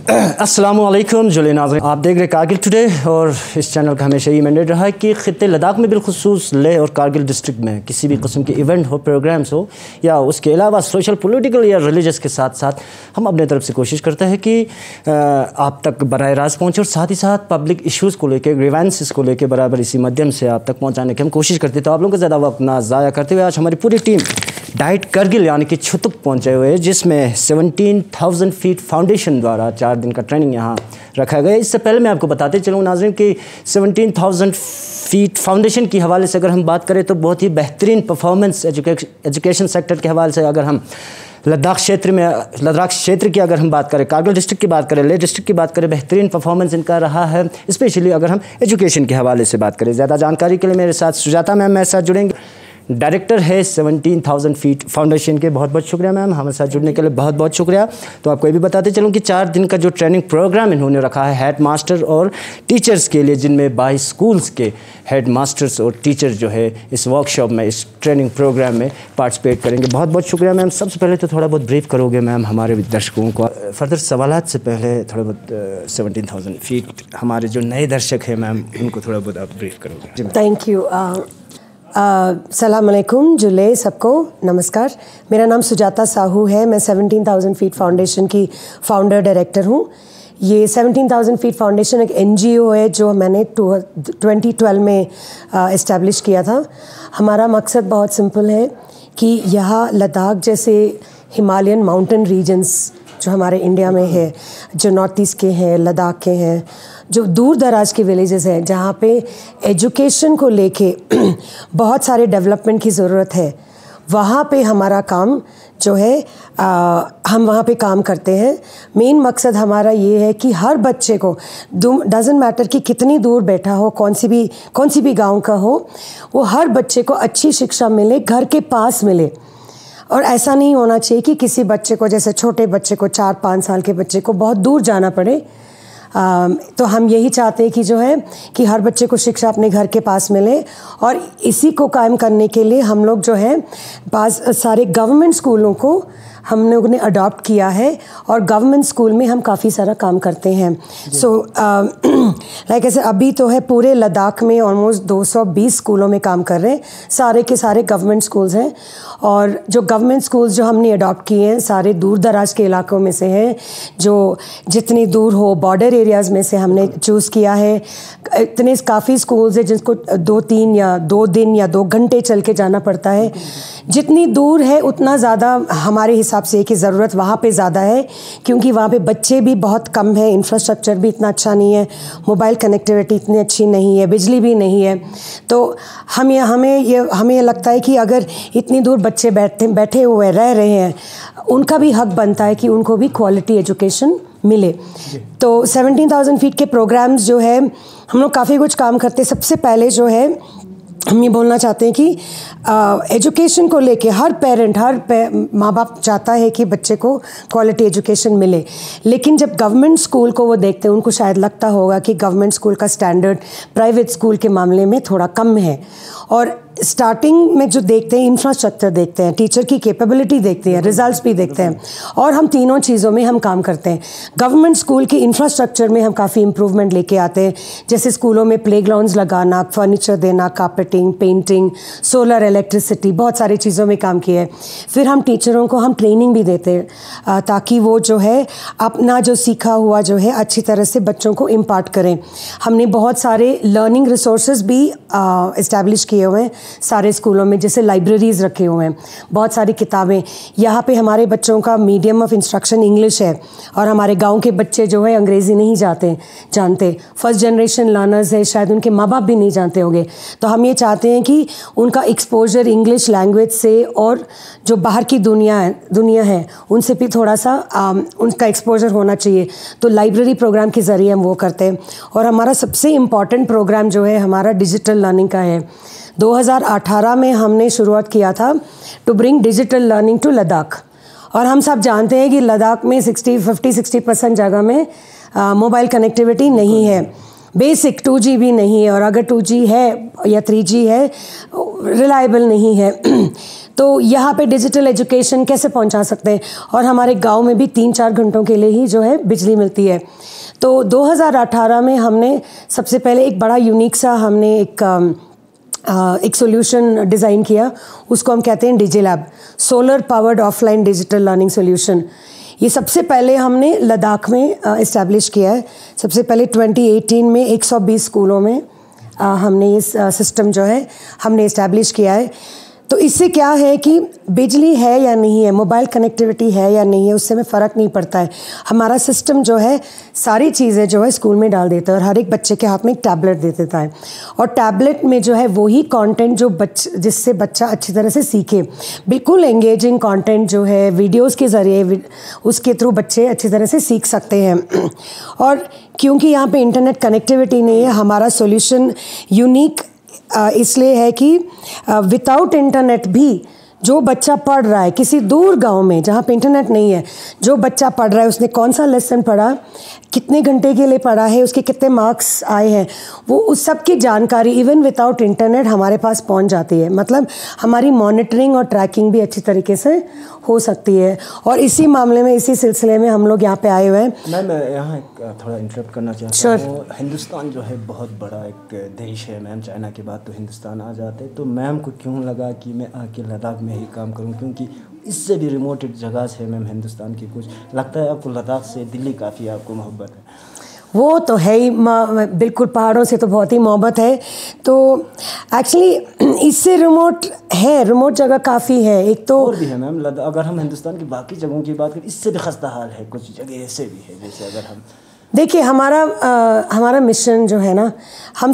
अस्सलामुअलैकुम जुले नाज़रीन, आप देख रहे कारगिल टुडे और इस चैनल का हमेशा ये मैंडेट रहा है कि ख़ित्ते लद्दाख में बिलखुसूस लेह और कारगिल डिस्ट्रिक्ट में किसी भी किस्म के इवेंट हो, प्रोग्राम्स हो या उसके अलावा सोशल, पॉलिटिकल या रिलीजियस के साथ साथ हम अपने तरफ से कोशिश करते हैं कि आप तक बराह रास्त पहुँचे और साथ ही साथ पब्लिक इशूज़ को लेकर, ग्रीवेंसेस को लेकर बराबर इसी माध्यम से आप तक पहुँचाने की हम कोशिश करते हैं। तो आप लोगों का ज़्यादा वक्त ना ज़ाया करते हुए आज हमारी पूरी टीम डाइट करगिल यानी कि छुतुक पहुँचे हुए हैं, जिसमें 17,000 फीट फाउंडेशन द्वारा 4 दिन का ट्रेनिंग यहाँ रखा गया। इससे पहले मैं आपको बताते चलूँ नाज़रीन कि 17,000 फीट फाउंडेशन की हवाले से अगर हम बात करें तो बहुत ही बेहतरीन परफॉर्मेंस एजुकेशन सेक्टर के हवाले से अगर हम लद्दाख क्षेत्र की अगर हम बात करें, कारगिल डिस्ट्रिक्ट की बात करें, लेह डिस्ट्रिक्ट की बात करें, बेहतरीन परफॉर्मेंस इनका रहा है। स्पेशली अगर हम एजुकेशन के हवाले से बात करें, ज़्यादा जानकारी के लिए मेरे साथ सुजाता मैम मेरे साथ जुड़ेंगे, डायरेक्टर है 17,000 फीट फाउंडेशन के। बहुत बहुत शुक्रिया मैम, हमारे साथ जुड़ने के लिए बहुत बहुत शुक्रिया। तो आपको ये भी बताते चलूँ कि 4 दिन का जो ट्रेनिंग प्रोग्राम इन्होंने रखा है हेड मास्टर और टीचर्स के लिए, जिनमें 22 स्कूल्स के हेड मास्टर्स और टीचर्स जो है इस वर्कशॉप में, इस ट्रेनिंग प्रोग्राम में पार्टिसिपेट करेंगे। बहुत बहुत शुक्रिया मैम। सबसे पहले तो थोड़ा बहुत ब्रीफ करोगे मैम हमारे दर्शकों को? फर्दर सवालात से पहले थोड़ा बहुत 17,000 फीट हमारे जो नए दर्शक हैं मैम, उनको थोड़ा बहुत आप ब्रीफ करोगे? Thank you. सलाम अलैकुम जुले सबको, नमस्कार। मेरा नाम सुजाता साहू है। मैं 17,000 फीट फाउंडेशन की फाउंडर डायरेक्टर हूँ। ये 17,000 फीट फाउंडेशन एक NGO है जो मैंने 2012 में इस्टेब्लिश किया था। हमारा मकसद बहुत सिंपल है कि यहाँ लद्दाख जैसे हिमालयन माउंटेन रीजन्स जो हमारे इंडिया में है, जो नॉर्थ ईस्ट के हैं, लद्दाख के हैं, जो दूर दराज के विलेजेस हैं, जहाँ पे एजुकेशन को लेके बहुत सारे डेवलपमेंट की ज़रूरत है, वहाँ पे हमारा काम जो है हम वहाँ पे काम करते हैं। मेन मकसद हमारा ये है कि हर बच्चे को, डज़न्ट मैटर कि कितनी दूर बैठा हो, कौन सी भी गांव का हो, वो हर बच्चे को अच्छी शिक्षा मिले, घर के पास मिले। और ऐसा नहीं होना चाहिए कि किसी बच्चे को, जैसे छोटे बच्चे को, 4-5 साल के बच्चे को बहुत दूर जाना पड़े। तो हम यही चाहते हैं कि जो है कि हर बच्चे को शिक्षा अपने घर के पास मिले, और इसी को कायम करने के लिए हम लोग जो है सारे गवर्नमेंट स्कूलों को हम लोगों ने अडॉप्ट किया है, और गवर्नमेंट स्कूल में हम काफ़ी सारा काम करते हैं। सो लाइक ऐसे अभी तो है पूरे लद्दाख में ऑलमोस्ट 220 स्कूलों में काम कर रहे हैं। सारे के सारे गवर्नमेंट स्कूल्स हैं, और जो गवर्नमेंट स्कूल्स जो हमने अडॉप्ट किए हैं सारे दूर दराज के इलाकों में से हैं, जो जितनी दूर हो, बॉर्डर एरियाज़ में से हमने चूज़ किया है। इतने काफ़ी स्कूल्स हैं जिसको 2-3 या 2 दिन या 2 घंटे चल के जाना पड़ता है। जितनी दूर है उतना ज़्यादा हमारे हिसाब से कि ज़रूरत वहाँ पे ज़्यादा है, क्योंकि वहाँ पे बच्चे भी बहुत कम है, इंफ्रास्ट्रक्चर भी इतना अच्छा नहीं है, मोबाइल कनेक्टिविटी इतनी अच्छी नहीं है, बिजली भी नहीं है। तो हमें ये लगता है कि अगर इतनी दूर बच्चे बैठे हुए रह रहे हैं, उनका भी हक बनता है कि उनको भी क्वालिटी एजुकेशन मिले। तो 17,000 फीट के प्रोग्राम्स जो है हम लोग काफ़ी कुछ काम करते हैं। सबसे पहले जो है हम ये बोलना चाहते हैं कि एजुकेशन को लेके हर माँ बाप चाहता है कि बच्चे को क्वालिटी एजुकेशन मिले, लेकिन जब गवर्नमेंट स्कूल को वो देखते हैं, उनको शायद लगता होगा कि गवर्नमेंट स्कूल का स्टैंडर्ड प्राइवेट स्कूल के मामले में थोड़ा कम है। और स्टार्टिंग में जो देखते हैं, इंफ्रास्ट्रक्चर देखते हैं, टीचर की कैपेबिलिटी देखते हैं, रिजल्ट्स भी देखते हैं, और हम तीनों चीज़ों में हम काम करते हैं। गवर्नमेंट स्कूल के इंफ्रास्ट्रक्चर में हम काफ़ी इम्प्रूवमेंट लेके आते हैं, जैसे स्कूलों में प्लेग्राउंड्स लगाना, फर्नीचर देना, कार्पेटिंग, पेंटिंग, सोलर इलेक्ट्रिसिटी, बहुत सारी चीज़ों में काम किया है। फिर हम टीचरों को हम ट्रेनिंग भी देते हैं ताकि वो जो है अपना जो सीखा हुआ जो है अच्छी तरह से बच्चों को इम्पार्ट करें। हमने बहुत सारे लर्निंग रिसोर्सेज भी इस्टेब्लिश किए हुए हैं सारे स्कूलों में, जैसे लाइब्रेरीज़ रखे हुए हैं, बहुत सारी किताबें। यहाँ पे हमारे बच्चों का मीडियम ऑफ इंस्ट्रक्शन इंग्लिश है, और हमारे गांव के बच्चे जो है अंग्रेज़ी नहीं जानते, फर्स्ट जनरेशन लर्नर्स है, शायद उनके माँ बाप भी नहीं जानते होंगे। तो हम ये चाहते हैं कि उनका एक्सपोजर इंग्लिश लैंग्वेज से और जो बाहर की दुनिया है उनसे भी थोड़ा सा उनका एक्सपोजर होना चाहिए। तो लाइब्रेरी प्रोग्राम के ज़रिए हम वो करते हैं। और हमारा सबसे इम्पॉर्टेंट प्रोग्राम जो है हमारा डिजिटल लर्निंग का है। 2018 में हमने शुरुआत किया था to bring digital learning to Ladakh. और हम सब जानते हैं कि लद्दाख में 50-60% जगह में मोबाइल कनेक्टिविटी नहीं है, बेसिक 2G भी नहीं है, और अगर 2G है या 3G है रिलायबल नहीं है। तो यहाँ पे डिजिटल एजुकेशन कैसे पहुँचा सकते हैं, और हमारे गांव में भी 3-4 घंटों के लिए ही जो है बिजली मिलती है। तो 2018 में हमने सबसे पहले एक बड़ा यूनिक सा हमने एक सॉल्यूशन डिज़ाइन किया, उसको हम कहते हैं DigiLab, solar powered offline digital learning solution. ये सबसे पहले हमने लद्दाख में इस्टेब्लिश किया है। सबसे पहले 2018 में 120 स्कूलों में हमने इस सिस्टम जो है हमने इस्टेब्लिश किया है। तो इससे क्या है कि बिजली है या नहीं है, मोबाइल कनेक्टिविटी है या नहीं है, उससे में फ़र्क नहीं पड़ता है। हमारा सिस्टम जो है सारी चीज़ें जो है स्कूल में डाल देता है, और हर एक बच्चे के हाथ में एक टैबलेट दे देता है, और टैबलेट में जो है वही कंटेंट जो जिससे बच्चा अच्छी तरह से सीखे, बिल्कुल एंगेजिंग कंटेंट जो है वीडियोस के ज़रिए उसके थ्रू बच्चे अच्छी तरह से सीख सकते हैं। और क्योंकि यहाँ पे इंटरनेट कनेक्टिविटी नहीं है, हमारा सॉल्यूशन यूनिक इसलिए है कि विदाउट इंटरनेट भी जो बच्चा पढ़ रहा है किसी दूर गांव में जहाँ पे इंटरनेट नहीं है, जो बच्चा पढ़ रहा है उसने कौन सा लेसन पढ़ा, कितने घंटे के लिए पढ़ा है, उसके कितने मार्क्स आए हैं, वो उस सब की जानकारी इवन विदाउट इंटरनेट हमारे पास पहुंच जाती है। मतलब हमारी मॉनिटरिंग और ट्रैकिंग भी अच्छी तरीके से हो सकती है। और इसी मामले में, इसी सिलसिले में हम लोग यहाँ पे आए हुए हैं। मैम यहाँ थोड़ा इंटरप्ट करना चाहता हूँ। हिंदुस्तान जो है बहुत बड़ा एक देश है मैम, चाइना के बाद तो हिंदुस्तान आ जाते। तो मैम को क्यों लगा कि मैं आके लद्दाख में ही काम करूँ, क्योंकि इससे भी रिमोट जगह से मैम हिंदुस्तान की कुछ लगता है आपको लद्दाख से दिल्ली काफ़ी आपको मोहब्बत है? वो तो है ही, बिल्कुल पहाड़ों से तो बहुत ही मोहब्बत है। तो एक्चुअली इससे रिमोट है, रिमोट जगह काफ़ी है। एक तो और भी है मैम, अगर हम हिंदुस्तान की बाकी जगहों की बात करें इससे भी खस्ता हाल है, कुछ जगह ऐसे भी है। जैसे अगर हम देखिए हमारा मिशन जो है ना, मैं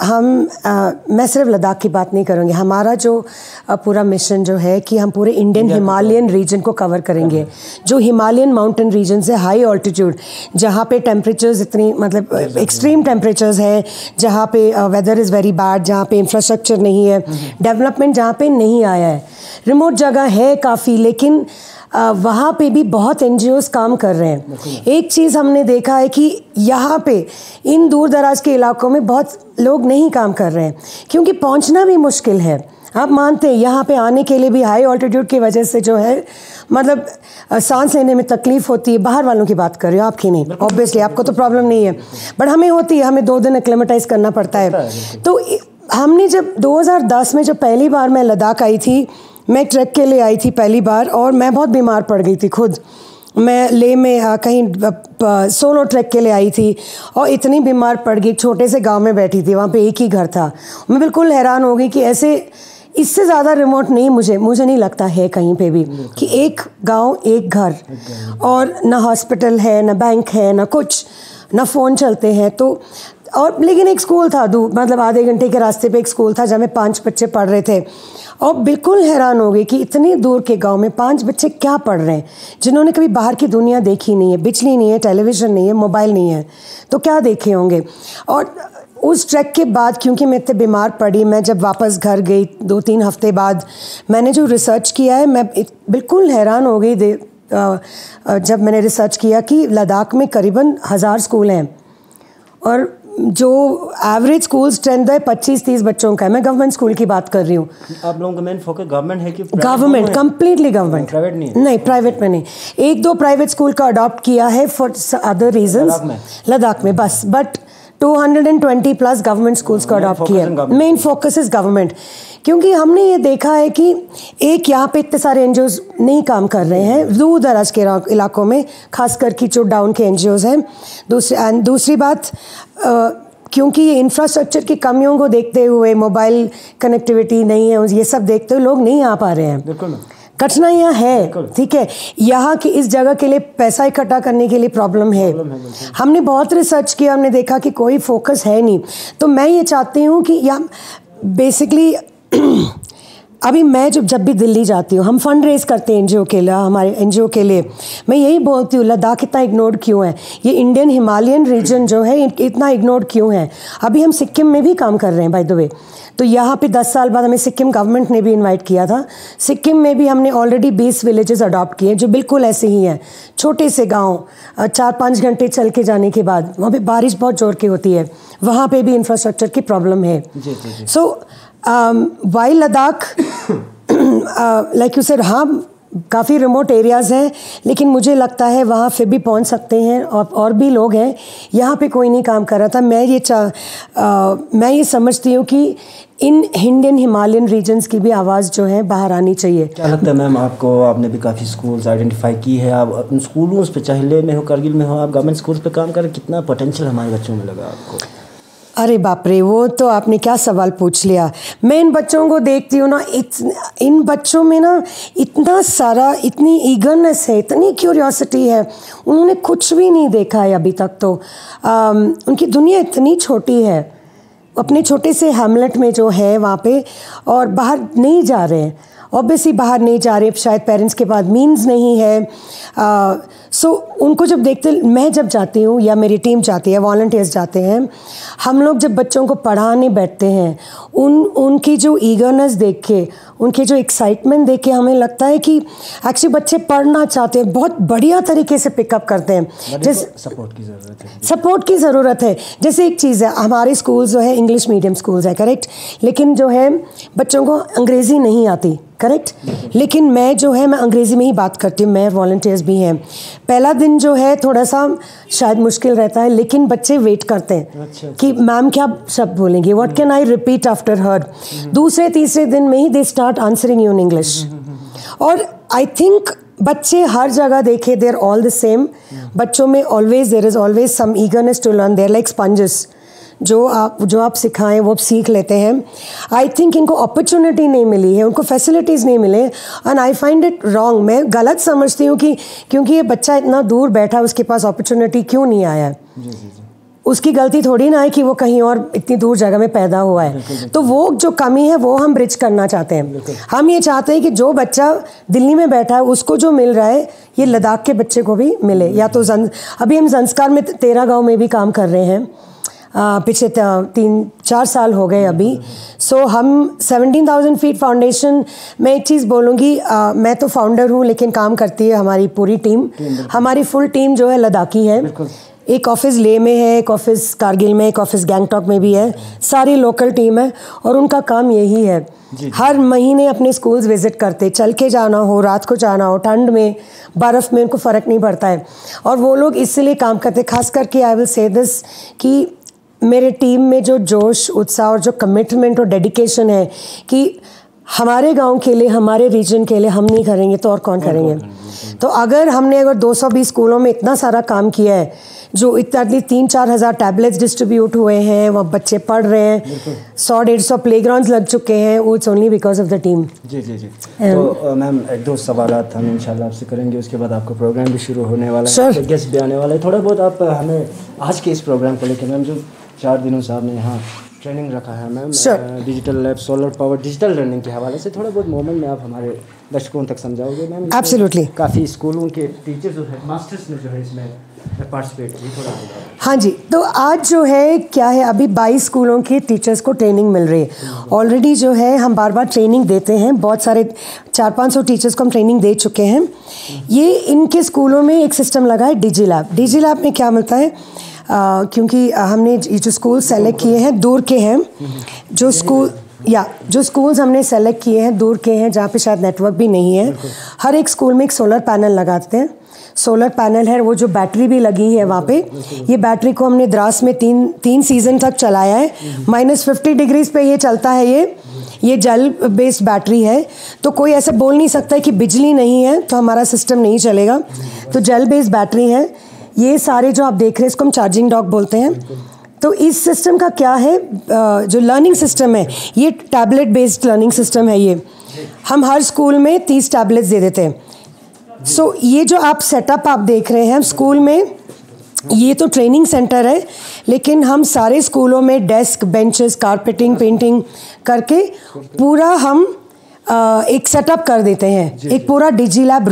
सिर्फ लद्दाख की बात नहीं करूँगी। हमारा जो पूरा मिशन जो है कि हम पूरे इंडियन हिमालयन रीजन को कवर करेंगे। जो हिमालयन माउंटेन रीजन है, हाई ऑल्टीट्यूड, जहाँ पे टेम्परेचर्स इतनी मतलब एक्सट्रीम टेम्परेचर्स हैं, जहाँ पे वेदर इज़ वेरी बैड, जहाँ पे इंफ्रास्ट्रक्चर नहीं है, डेवलपमेंट जहाँ पे नहीं आया है, रिमोट जगह है काफ़ी, लेकिन वहाँ पे भी बहुत NGOs काम कर रहे हैं। एक चीज़ हमने देखा है कि यहाँ पे इन दूर दराज के इलाकों में बहुत लोग नहीं काम कर रहे हैं, क्योंकि पहुँचना भी मुश्किल है। आप मानते हैं यहाँ पे आने के लिए भी हाई ऑल्टीट्यूड की वजह से जो है मतलब सांस लेने में तकलीफ़ होती है। बाहर वालों की बात कर रही हूँ, आपकी नहीं, ऑब्वियसली आपको तो प्रॉब्लम नहीं है, बट हमें होती है, हमें 2 दिन एक्लेमेटाइज करना पड़ता है। तो हमने जब 2010 में जब पहली बार मैं लद्दाख आई थी, मैं ट्रैक के लिए आई थी पहली बार, और मैं बहुत बीमार पड़ गई थी खुद। मैं लेह में कहीं सोलो ट्रैक के लिए आई थी और इतनी बीमार पड़ गई, छोटे से गांव में बैठी थी, वहाँ पे एक ही घर था। मैं बिल्कुल हैरान हो गई कि ऐसे इससे ज़्यादा रिमोट नहीं मुझे नहीं लगता है कहीं पे भी, कि एक गांव एक घर, और ना हॉस्पिटल है, ना बैंक है, ना कुछ, ना फ़ोन चलते हैं। तो और लेकिन एक स्कूल था दूर, मतलब आधे घंटे के रास्ते पे एक स्कूल था जहाँ में 5 बच्चे पढ़ रहे थे, और बिल्कुल हैरान हो गई कि इतनी दूर के गांव में 5 बच्चे क्या पढ़ रहे हैं, जिन्होंने कभी बाहर की दुनिया देखी नहीं है, बिजली नहीं है, टेलीविज़न नहीं है, मोबाइल नहीं है, तो क्या देखे होंगे। और उस ट्रैक के बाद क्योंकि मैं इतने बीमार पड़ी, मैं जब वापस घर गई 2-3 हफ्ते बाद, मैंने जो रिसर्च किया है, मैं बिल्कुल हैरान हो गई जब मैंने रिसर्च किया कि लद्दाख में करीबन 1000 स्कूल हैं, और जो एवरेज स्कूल स्ट्रेंथ है 25-30 बच्चों का है। मैं गवर्नमेंट स्कूल की बात कर रही हूँ। आप लोगों का मेन फोकस गवर्नमेंट है कि गवर्नमेंट? कंप्लीटली गवर्नमेंट, प्राइवेट नहीं? नहीं, प्राइवेट में नहीं। 1-2 प्राइवेट स्कूल का अडॉप्ट किया है फॉर अदर रीजंस लद्दाख में बस, बट 220+ गवर्नमेंट स्कूल्स को अडॉप्ट किया। मेन फोकस इज गवर्नमेंट, क्योंकि हमने ये देखा है कि एक यहाँ पे इतने सारे NGOs नहीं काम कर रहे हैं दूर दराज के इलाकों में, खासकर की जो डाउन के NGOs हैं। दूसरी बात, क्योंकि ये इंफ्रास्ट्रक्चर की कमियों को देखते हुए, मोबाइल कनेक्टिविटी नहीं है, ये सब देखते हुए लोग नहीं आ पा रहे हैं। कठिनाइयाँ है, ठीक है, यहाँ की इस जगह के लिए पैसा इकट्ठा करने के लिए प्रॉब्लम है। हमने बहुत रिसर्च किया, हमने देखा कि कोई फोकस है नहीं। तो मैं ये चाहती हूँ कि यहाँ बेसिकली अभी मैं जब भी दिल्ली जाती हूँ, हम फंड रेज करते हैं NGO के लिए, हमारे NGO के लिए। मैं यही बोलती हूँ लद्दाख इतना इग्नोर्ड क्यों है, ये इंडियन हिमालयन रीजन जो है इतना इग्नोर्ड क्यों है। अभी हम सिक्किम में भी काम कर रहे हैं बाय द वे। तो यहाँ पे 10 साल बाद हमें सिक्किम गवर्नमेंट ने भी इनवाइट किया था। सिक्किम में भी हमने ऑलरेडी 20 विलेजेस अडॉप्ट किए जो बिल्कुल ऐसे ही हैं, छोटे से गाँव, 4-5 घंटे चल के जाने के बाद। वहाँ पे बारिश बहुत जोर की होती है, वहाँ पे भी इंफ्रास्ट्रक्चर की प्रॉब्लम है। So why Ladakh like you said, हाँ काफ़ी रिमोट एरियाज़ हैं, लेकिन मुझे लगता है वहाँ फिर भी पहुँच सकते हैं और भी लोग हैं। यहाँ पे कोई नहीं काम कर रहा था। मैं ये समझती हूँ कि इन इंडियन हिमालयन रीजन्स की भी आवाज़ जो है बाहर आनी चाहिए। क्या लगता है मैम आपको, आपने भी काफ़ी स्कूल्स आइडेंटिफाई की है, आप उन स्कूलों पे चाहे लेह में हो, कारगिल में हो, आप गवर्नमेंट स्कूल्स पे काम करें, कितना पोटेंशियल हमारे बच्चों में लगा आपको? अरे बाप रे, वो तो आपने क्या सवाल पूछ लिया। मैं इन बच्चों को देखती हूँ ना, इन बच्चों में ना इतना सारा, इतनी ईगरनेस है, इतनी क्यूरियोसिटी है। उन्होंने कुछ भी नहीं देखा है अभी तक। तो उनकी दुनिया इतनी छोटी है, अपने छोटे से हैमलेट में जो है वहाँ पे, और बाहर नहीं जा रहे हैं। ऑब्वियसली बाहर नहीं जा रहे, शायद पेरेंट्स के पास मीन्स नहीं है। सो उनको जब देखते, मैं जब जाती हूँ या मेरी टीम जाती है, वॉलंटियर्स जाते हैं, हम लोग जब बच्चों को पढ़ाने बैठते हैं, उनकी जो ईगरनेस देख के, उनके जो एक्साइटमेंट देख के हमें लगता है कि एक्चुअली बच्चे पढ़ना चाहते हैं, बहुत बढ़िया तरीके से पिकअप करते हैं। जैसे सपोर्ट की ज़रूरत है, सपोर्ट की ज़रूरत है। जैसे एक चीज़ है, हमारे स्कूल जो है इंग्लिश मीडियम स्कूल्स है, करेक्ट, लेकिन जो है बच्चों को अंग्रेज़ी नहीं आती, करेक्ट, लेकिन मैं जो है मैं अंग्रेज़ी में ही बात करती हूँ। मैं वॉलंटियर्स भी हैं। पहला दिन जो है थोड़ा सा शायद मुश्किल रहता है, लेकिन बच्चे वेट करते हैं कि मैम क्या शब्द बोलेंगे, what can I repeat after her. दूसरे तीसरे दिन में ही they start answering you in English. और आई थिंक बच्चे हर जगह देखे, they are all the same. बच्चों में always there is always some eagerness to learn. They're like sponges, जो आप सिखाएं वो सीख लेते हैं। आई थिंक इनको अपॉर्चुनिटी नहीं मिली है, उनको फैसिलिटीज़ नहीं मिले, and I find it wrong. मैं गलत समझती हूँ कि क्योंकि ये बच्चा इतना दूर बैठा, उसके पास अपॉर्चुनिटी क्यों नहीं आया है। उसकी गलती थोड़ी ना है कि वो कहीं और इतनी दूर जगह में पैदा हुआ है। तो वो जो कमी है वो हम ब्रिज करना चाहते हैं। हम ये चाहते हैं कि जो बच्चा दिल्ली में बैठा है उसको जो मिल रहा है, ये लद्दाख के बच्चे को भी मिले। या तो अभी हम संस्कार में 13 गाँव में भी काम कर रहे हैं, पिछले 3-4 साल हो गए अभी। सो हम 17,000 फीट फाउंडेशन, मैं एक चीज़ बोलूँगी, मैं तो फाउंडर हूँ, लेकिन काम करती है हमारी पूरी टीम। हमारी फुल टीम जो है लद्दाखी है। एक ऑफिस लेह में है, एक ऑफिस कारगिल में, एक ऑफिस गैंगटॉक में भी है। सारी लोकल टीम है और उनका काम यही है। हर महीने अपने स्कूल्स विजिट करते, चल के जाना हो, रात को जाना हो, ठंड में, बर्फ़ में, उनको फ़र्क नहीं पड़ता है। और वो लोग इसलिए काम करते, खास करके आई विल से दिस कि मेरे टीम में जो जोश, उत्साह और जो कमिटमेंट और डेडिकेशन है कि हमारे गांव के लिए, हमारे रीजन के लिए हम नहीं करेंगे तो और कौन करेंगे। तो अगर 220 स्कूलों में इतना सारा काम किया है, जो इतना 3-4 हज़ार टैबलेट्स डिस्ट्रीब्यूट हुए हैं, वहाँ बच्चे पढ़ रहे हैं, 100-150 प्लेग्राउंड्स लग चुके हैं, वो it's only because of the team. जी। तो मैम 1-2 सवालात हम इंशाल्लाह आपसे करेंगे, उसके बाद आपका प्रोग्राम भी शुरू होने वाला है। Sure. गेस्ट भी आने वाला है। थोड़ा बहुत आप हमें आज के इस प्रोग्राम को लेकर, मैम जो 4 दिनों से आपने यहाँ ट्रेनिंग रखा है ma'am, digital lab, solar power, digital learning के हवाले से थोड़ा बहुत मोमेंट में आप हमारे दर्शकों तक समझाओगे मैम? एब्सोल्युटली। काफ़ी स्कूलों के टीचर्स और हेडमास्टर्स ने जो है इसमें पार्टिसिपेट की, थोड़ा। हाँ जी, तो आज जो है क्या है, अभी 22 स्कूलों के टीचर्स को ट्रेनिंग मिल रही है। ऑलरेडी जो है हम बार बार ट्रेनिंग देते हैं, बहुत सारे 400-500 टीचर्स को हम ट्रेनिंग दे चुके हैं। ये इनके स्कूलों में एक सिस्टम लगा है डिजी लैब। डिजी लैब में क्या मिलता है, क्योंकि हमने जो स्कूल सेलेक्ट किए हैं दूर के हैं, जो स्कूल्स हमने सेलेक्ट किए हैं दूर के हैं, जहाँ पे शायद नेटवर्क भी नहीं है, हर एक स्कूल में एक सोलर पैनल लगाते हैं। सोलर पैनल है, वो जो बैटरी भी लगी है वहाँ पे, ये बैटरी को हमने द्रास में 3 सीज़न तक चलाया है। -50 डिग्रीज पे ये चलता है। ये जेल बेस्ड बैटरी है, तो कोई ऐसा बोल नहीं सकता है कि बिजली नहीं है तो हमारा सिस्टम नहीं चलेगा। तो जेल बेस्ड बैटरी है। ये सारे जो आप देख रहे हैं, इसको हम चार्जिंग डॉक बोलते हैं। तो इस सिस्टम का क्या है, जो लर्निंग सिस्टम है, ये टैबलेट बेस्ड लर्निंग सिस्टम है। ये हम हर स्कूल में 30 टैबलेट्स दे देते हैं। सो ये जो आप सेटअप आप देख रहे हैं स्कूल में, ये तो ट्रेनिंग सेंटर है, लेकिन हम सारे स्कूलों में डेस्क, बेंचेस, कारपेटिंग, पेंटिंग करके पूरा हम एक सेटअप कर देते हैं। एक पूरा डिजी लैब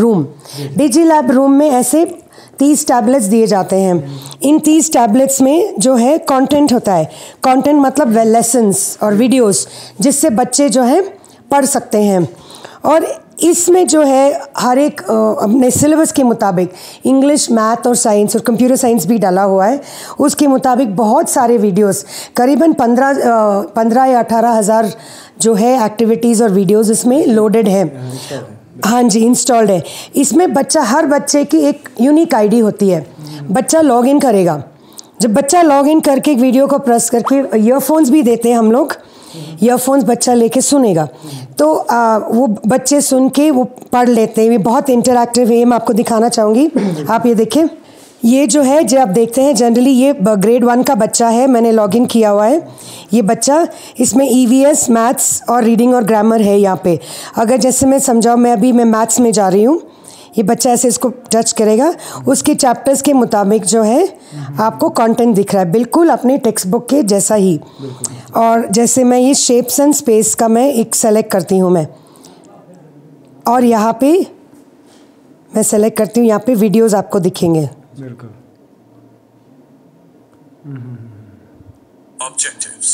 रूम में ऐसे 30 टैबलेट्स दिए जाते हैं। इन 30 टैबलेट्स में जो है कंटेंट होता है। कंटेंट मतलब लेसन्स और वीडियोस, जिससे बच्चे जो है पढ़ सकते हैं। और इसमें जो है हर एक अपने सिलेबस के मुताबिक इंग्लिश, मैथ और साइंस और कंप्यूटर साइंस भी डाला हुआ है। उसके मुताबिक बहुत सारे वीडियोस, करीबन 15 या 18 हज़ार जो है एक्टिविटीज़ और वीडियोस इसमें लोडेड है। हाँ जी, इंस्टॉल्ड है। इसमें हर बच्चे की एक यूनिक आईडी होती है। बच्चा लॉग इन करेगा। जब बच्चा लॉग इन करके एक वीडियो को प्रेस करके, ईयरफोन्स भी देते हैं हम लोग, ईयरफोन्स बच्चा लेके सुनेगा, तो वो बच्चे सुन के वो पढ़ लेते हैं। ये बहुत इंटरैक्टिव है, मैं आपको दिखाना चाहूँगी। आप ये देखें, ये जो है जो आप देखते हैं जनरली ये ग्रेड 1 का बच्चा है, मैंने लॉगिन किया हुआ है। ये बच्चा, इसमें EVS, मैथ्स और रीडिंग और ग्रामर है यहाँ पे। अगर जैसे मैं समझाऊँ, मैं मैथ्स में जा रही हूँ, ये बच्चा ऐसे इसको टच करेगा, उसके चैप्टर्स के मुताबिक जो है आपको कंटेंट दिख रहा है, बिल्कुल अपने टेक्स्ट बुक के जैसा ही। और जैसे मैं ये शेप्स एंड स्पेस का मैं एक सेलेक्ट करती हूँ मैं, और यहाँ पे मैं सेलेक्ट करती हूँ, यहाँ पे वीडियोस आपको दिखेंगे। Objectives.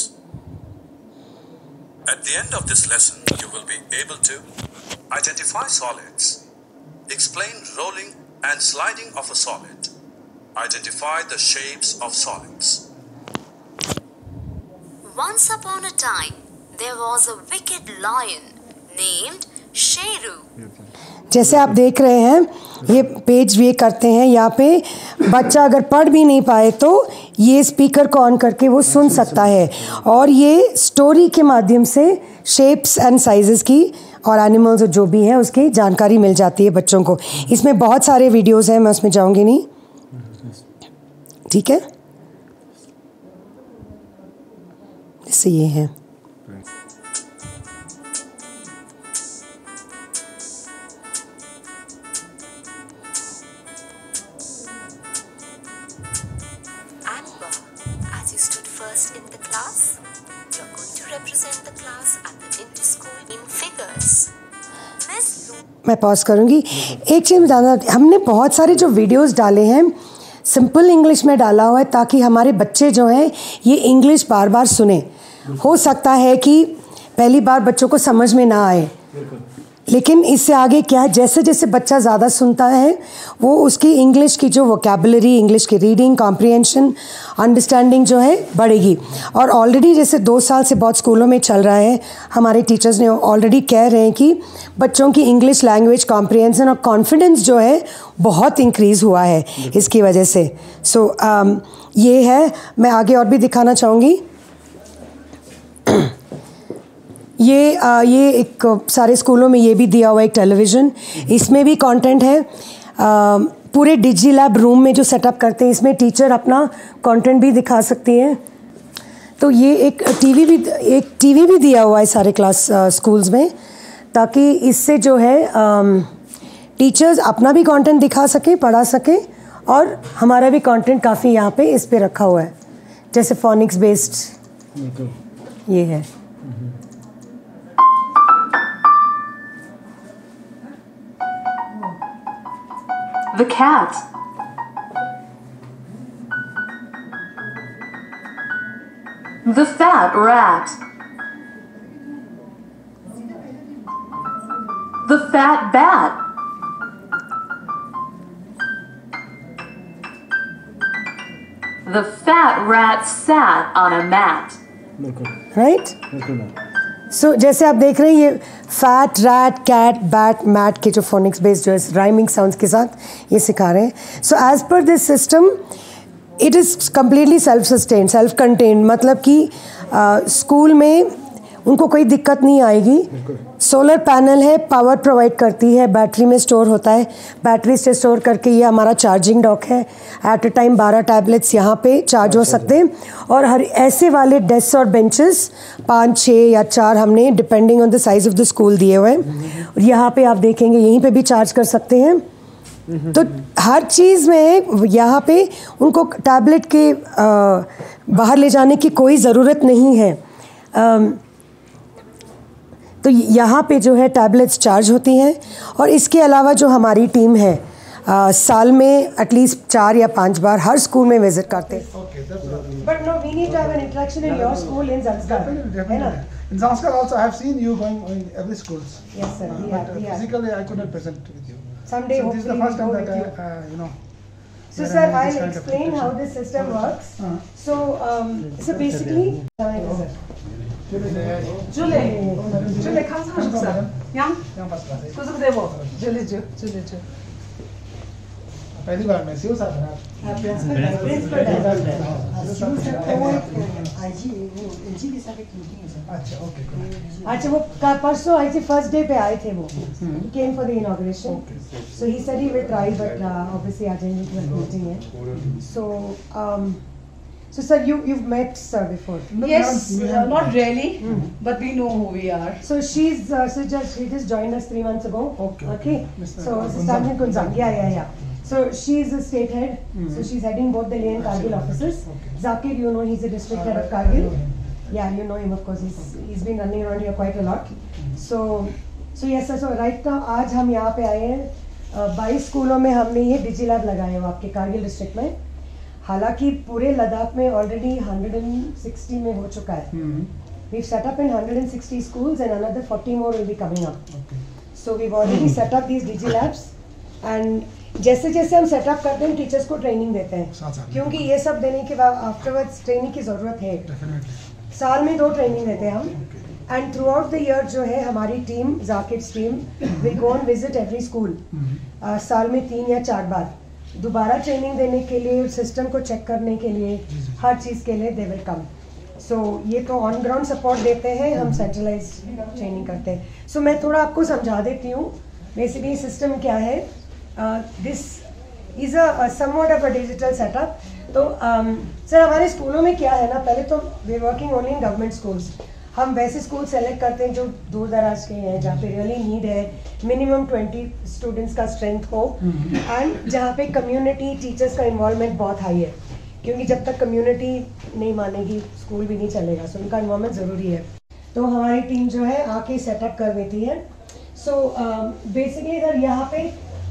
At the end of this lesson, you will be able to identify solids, explain rolling and sliding of a solid, identify the shapes of solids. Once upon a time, there was a wicked lion named Sheru. जैसे आप देख रहे हैं, ये page ये करते हैं, यहाँ पे बच्चा अगर पढ़ भी नहीं पाए तो ये स्पीकर को ऑन करके वो सुन सकता है, और ये स्टोरी के माध्यम से शेप्स एंड साइजेस की और एनिमल्स जो भी हैं उसकी जानकारी मिल जाती है बच्चों को। इसमें बहुत सारे वीडियोस हैं, मैं उसमें जाऊंगी नहीं, ठीक है। जैसे ये है, मैं पॉज करूंगी। एक चीज़ बताना, हमने बहुत सारे जो वीडियोस डाले हैं सिंपल इंग्लिश में डाला हुआ है, ताकि हमारे बच्चे जो हैं ये इंग्लिश बार बार सुने। हो सकता है कि पहली बार बच्चों को समझ में ना आए, लेकिन इससे आगे क्या है, जैसे जैसे बच्चा ज़्यादा सुनता है वो उसकी इंग्लिश की जो वोकैबुलरी, इंग्लिश की रीडिंग कॉम्प्रिहेंशन, अंडरस्टैंडिंग जो है बढ़ेगी। और ऑलरेडी जैसे 2 साल से बहुत स्कूलों में चल रहा है, हमारे टीचर्स ने ऑलरेडी कह रहे हैं कि बच्चों की इंग्लिश लैंग्वेज कॉम्प्रिहेंशन और कॉन्फिडेंस जो है बहुत इंक्रीज़ हुआ है इसकी वजह से। सो ये है, मैं आगे और भी दिखाना चाहूँगी। ये एक सारे स्कूलों में ये भी दिया हुआ एक टेलीविज़न, इसमें भी कंटेंट है। पूरे डिजी लैब रूम में जो सेटअप करते हैं, इसमें टीचर अपना कंटेंट भी दिखा सकती हैं। तो ये एक टीवी भी दिया हुआ है सारे क्लास स्कूल्स में, ताकि इससे जो है टीचर्स अपना भी कंटेंट दिखा सकें, पढ़ा सकें, और हमारा भी कंटेंट काफ़ी यहाँ पे इस पे रखा हुआ है। जैसे फोनिक्स बेस्ड ये है। The cat. The fat rat. The fat bat. The fat rat sat on a mat. Right? So जैसे आप देख रहे हैं, ये fat, rat, cat, bat, mat के जो फोनिक्स बेस्ड जो राइमिंग साउंड्स के साथ ये सिखा रहे हैं। So as per this system it is completely self sustain, self contained, मतलब कि स्कूल में उनको कोई दिक्कत नहीं आएगी। सोलर पैनल है, पावर प्रोवाइड करती है, बैटरी में स्टोर होता है, बैटरी से स्टोर करके ये हमारा चार्जिंग डॉक है। एट अ टाइम 12 टैबलेट्स यहाँ पे चार्ज हो सकते हैं। और हर ऐसे वाले डेस्क और बेंचेस 5, 6 या 4 हमने depending on the size of the school दिए हुए हैं। और यहाँ पे आप देखेंगे यहीं पे भी चार्ज कर सकते हैं। तो हर चीज़ में यहाँ पे उनको टैबलेट के बाहर ले जाने की कोई ज़रूरत नहीं है। तो यहाँ पे जो है टैबलेट्स चार्ज होती हैं। और इसके अलावा जो हमारी टीम है साल में एटलीस्ट 4 या 5 बार हर स्कूल में विजिट करते हैं। But no, we need to have an interaction in your school in संस्कार, है ना? In Zanskar also I have seen you going in every schools. Yes sir, we have. Physically I could not present with you. Someday so this is the first time that you know. So sir, I'll explain how this system works. So basically, 줄레 감사합니다. 양? 구속되고 줄레. पहली बार मैं शिव साथ रहा अच्छा okay अच्छा वो परसों आई थी first day पे आए थे वो came for the inauguration so he said he will try but obviously आज मीटिंग है so sir you've met sir before Yes, not really, but we know who we are. so she just joined us 3 months ago Okay. so Sister Kunzang yeah so she is a state head so she's heading both the Leh and Kargil offices Zakir you know he's a district head of Kargil yeah you know him of course he's been running around here quite a lot so yes sir so right now आज हम यहाँ पे आए हैं 22 स्कूलों में हमने ये डिजिलैब लगाए हैं आपके कारगिल डिस्ट्रिक्ट में हालांकि पूरे लद्दाख में ऑलरेडी 160 में हो चुका है we've set up in 160 schools and another 40 more will be coming up so we've already set up these digilabs and जैसे जैसे हम सेटअप करते हैं टीचर्स को ट्रेनिंग देते हैं क्योंकि ये सब देने के बाद आफ्टरवर्ड्स ट्रेनिंग की ज़रूरत है साल में 2 ट्रेनिंग देते हैं हम and throughout the year जो है हमारी team Zakir's team we go and visit every school साल में 3 या 4 बार दोबारा ट्रेनिंग देने के लिए सिस्टम को चेक करने के लिए हर चीज़ के लिए दे विल कम सो ये तो ऑन ग्राउंड सपोर्ट देते हैं हम सेंट्रलाइज ट्रेनिंग करते हैं सो मैं थोड़ा आपको समझा देती हूँ बेसिकली सिस्टम क्या है this is a somewhat of a digital setup तो सर हमारे स्कूलों में क्या है ना पहले तो we are working only in government schools हम वैसे स्कूल सेलेक्ट करते हैं जो दूर दराज के हैं जहाँ पे रियली नीड है मिनिमम 20 स्टूडेंट्स का स्ट्रेंथ हो एंड जहाँ पे कम्युनिटी टीचर्स का इन्वॉल्वमेंट बहुत हाई है क्योंकि जब तक कम्युनिटी नहीं मानेगी स्कूल भी नहीं चलेगा सो उनका इन्वॉल्वमेंट ज़रूरी है तो हमारी टीम जो है आके सेटअप कर देती है सो बेसिकली इधर यहाँ पे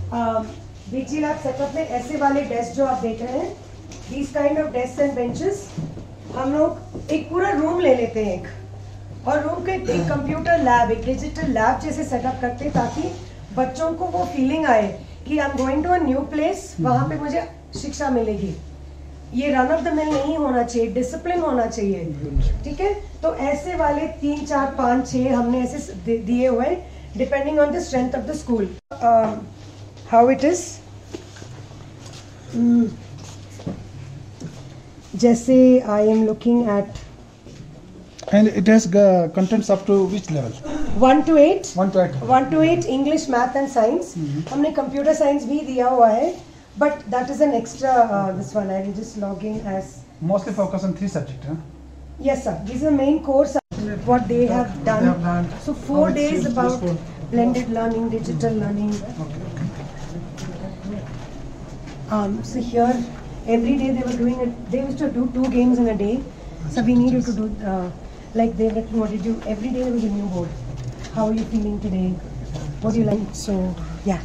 डिजिलैब सेटअप में ऐसे वाले डेस्क जो आप देख रहे हैं these kind of desk and benches हम लोग एक पूरा रूम ले लेते हैं और रूम के एक कंप्यूटर लैब एक डिजिटल लैब जैसे सेटअप करते हैं ताकि बच्चों को वो फीलिंग आए कि I am going to a new place वहाँ पे मुझे शिक्षा मिलेगी ये रन ऑफ द मिल नहीं होना चाहिए डिसिप्लिन होना चाहिए ठीक है तो ऐसे वाले 3 4 5 6 हमने ऐसे दिए हुए depending on the strength of the school how it is जैसे I am looking at and it has contents up to which level 1 to 8 1 to 8 English math and science हमने computer science भी दिया हुआ है but that is an extra this one I will just log in as mostly focus on 3 subjects yes sir this is the main course what they have done so 4 days about blended learning digital learning so here every day they were doing it they used to do 2 games in a day so we needed to do like they were what did you every day there was a new board how are you feeling today what do you like so yeah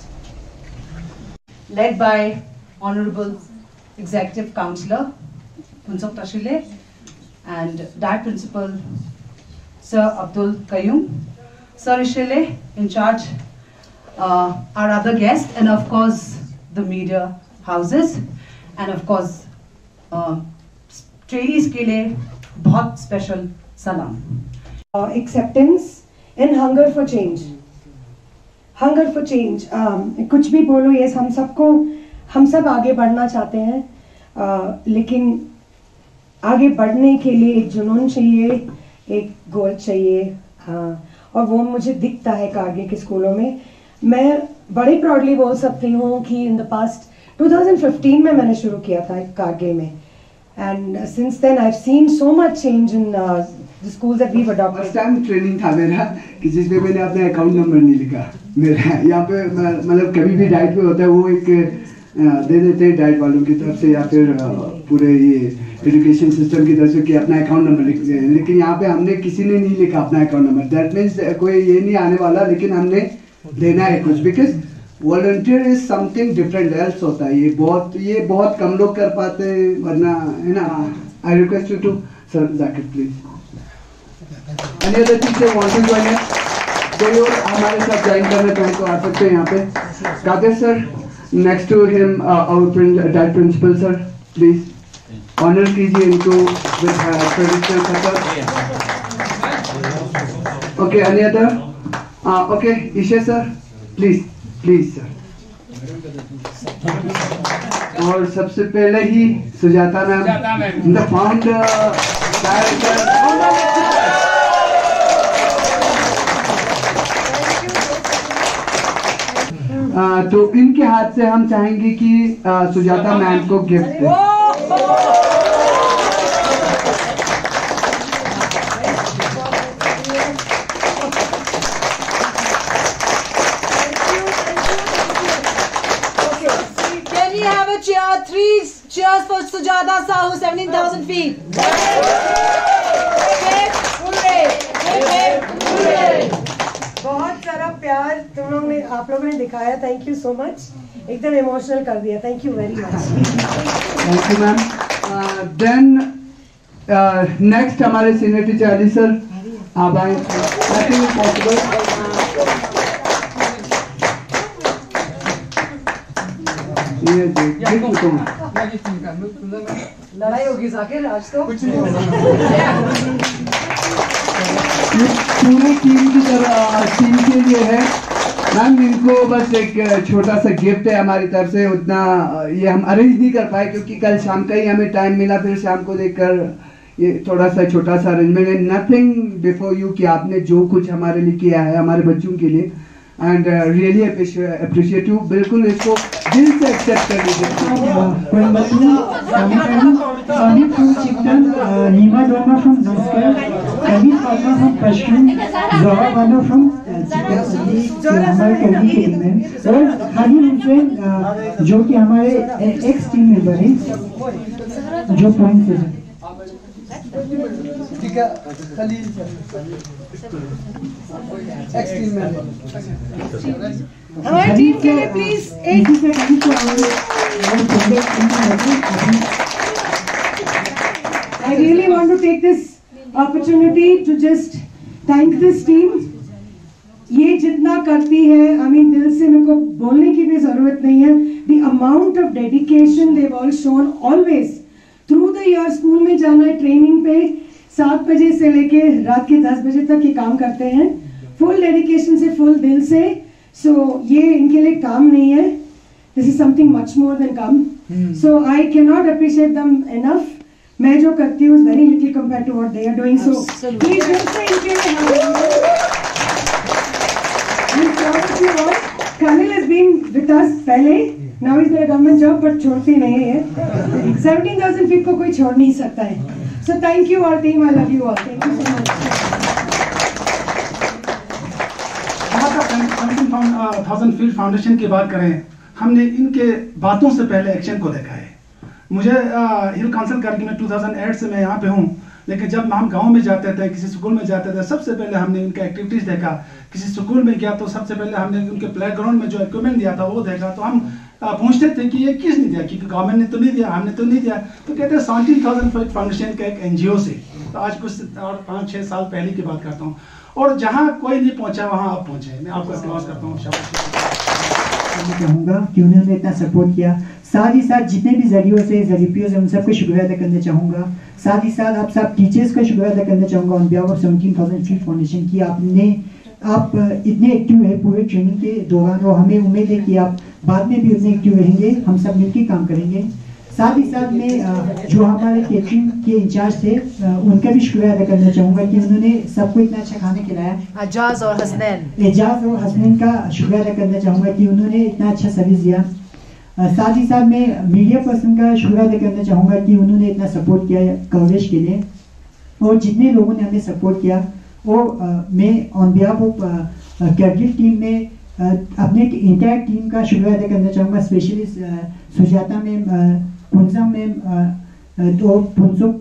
Led by Honorable Executive Councillor Phuntsok Tashile and Diet Principal Sir Abdul Qayyum. Sir Ishile in charge, our other guests, and of course the media houses, and of course trainees के लिए बहुत special salam. Acceptance and hunger for change. Hunger for change. कुछ भी बोलो ये हम सब आगे बढ़ना चाहते हैं लेकिन आगे बढ़ने के लिए एक जुनून चाहिए एक गोल चाहिए और वो मुझे दिखता है कारगिल के स्कूलों में मैं बड़े प्राउडली बोल सकती हूँ कि इन द पास्ट 2015 में मैंने शुरू किया था कारगिल में and since then I've seen so much change in the schools that we've adopted. First time training था मेरा कि जिसमें मैंने अपना अकाउंट नंबर नहीं लिखा मेरा यहाँ पे मतलब कभी भी डाइट पे होता है वो एक दे देते हैं डाइट वालों की तरफ से या फिर पूरे ये एजुकेशन सिस्टम की तरफ से कि अपना अकाउंट नंबर लिख दें लेकिन यहाँ पे हमने किसी ने नहीं लिखा अपना अकाउंट नंबर दैट मीन्स कोई ये नहीं आने वाला लेकिन हमने देना है कुछ because volunteer is something different else होता है ये बहुत कम लोग कर पाते हैं वरना है ना I request you to sir Zakir please any other teacher want to join कोई और हमारे साथ ज्वाइन करना चाहे तो आ सकते हैं यहाँ पे Qadir sir next to him our diet principal sir please honour कीजिए इनको with traditional cutter Okay, any other? Okay, Isha sir, please sir. और सबसे पहले ही Sujata ma'am, the founder, director. तो इनके हाथ से हम चाहेंगे कि सुजाता मैम को गिफ्ट दें। Cheers for Sujata Sahu, 17,000 feet. बहुत सारा प्यार आप लोगों ने दिखाया, थैंक यू सो मच, एकदम इमोशनल कर दिया, thank you very much. Thank you ma'am. Then next हमारे सीनियर टीचर अली सर, आप आए। Nothing is possible. ये देख तो लड़ाई होगी जाकिर आज तो। पूरी टीम की तरह टीम के लिए है मैम। इनको बस एक छोटा सा गिफ्ट है हमारी तरफ से, उतना ये हम अरेंज नहीं कर पाए क्योंकि कल शाम का ही हमें टाइम मिला, फिर शाम को देखकर ये थोड़ा सा छोटा सा अरेंजमेंट है। नथिंग बिफोर यू कि आपने जो कुछ हमारे लिए किया है हमारे बच्चों के लिए, एंड रियली अप्रिशिएट यू। बिल्कुल इसको दिल से एक्सेप्ट कर लीजिए। जो कि हमारे एक्स टीम मेंबर है जो पॉइंट से हमारी टीम के लिए प्लीज एक I really want to take this opportunity to just thank this team. ये जितना करती है, I mean दिल से मेरे को बोलने की भी जरूरत नहीं है। The amount of dedication they've all shown always through the year। School में जाना है, ट्रेनिंग पे 7 बजे से लेके रात के 10 बजे तक ये काम करते हैं, फुल डेडिकेशन से, फुल दिल से। सो ये इनके लिए काम नहीं है, this is something much more than काम। So I can not appreciate them enough. मैं जो करती हूँ very little compare to what they are doing. So please से इनके लिए Kamil has been with us पहले, now he's got a government job but छोड़ती नहीं है। 17,000 feet को कोई छोड़ नहीं सकता है। So thank you our team, I love you all, thank you so much। 17,000 feet foundation की बात करें, हमने इनके बातों से पहले एक्शन को देखा है। मुझे हिल काउंसिल करके मैं 2008 से मैं यहाँ पे हूँ, लेकिन जब हम गांव में जाते थे, किसी स्कूल में जाते थे, सबसे पहले हमने इनका एक्टिविटीज देखा। किसी स्कूल में गया तो सबसे पहले हमने उनके प्लेग्राउंड में जो इक्विपमेंट दिया था वो देखा। तो हम पूछते थे कि ये किसने दिया, क्योंकि गवर्नमेंट ने तो नहीं दिया, हमने तो नहीं दिया। तो कहते हैं 17,000 फीट फाउंडेशन का एक NGO से। तो आज कुछ 5-6 साल पहले की बात करता हूँ, और जहाँ कोई नहीं पहुँचा वहाँ आप पहुँचे। मैं आपको अप्लॉज करता हूँ, शाबाश। कहूँगा कि उन्होंने इतना सपोर्ट किया। साथ ही साथ जितने भी जरियों से जरिपियों से उन सबको शुक्रिया अदा करना चाहूँगा। साथ ही साथ आप सब टीचर्स का शुक्रिया अदा करना चाहूँगा on behalf of 17,000 feet foundation की। आप इतने एक्टिव है पूरे ट्रेनिंग के दौरान, और हमें उम्मीद है कि आप बाद में भी उतने एक्टिव रहेंगे। हम सब मिलकर काम करेंगे। साथ ही साथ में जो हमारे कैटरिंग के इंचार्ज थे उनका भी शुक्रिया अदा करना चाहूँगा कि उन्होंने सबको इतना अच्छा खाना खिलाया। एजाज और हसनैन का शुक्रिया अदा करना चाहूँगा कि उन्होंने इतना अच्छा सर्विस दिया। साथ ही साथ मैं मीडिया पर्सन का शुक्रिया अदा करना चाहूँगा कि उन्होंने इतना सपोर्ट किया कवरेज के लिए। और जितने लोगों ने हमें सपोर्ट किया वो मैं on behalf of cabinet team में अपने इंटायर टीम का शुक्रिया अदा करना चाहूँगा। Specially Sujata ma'am, Punja ma'am, तो पुंसुक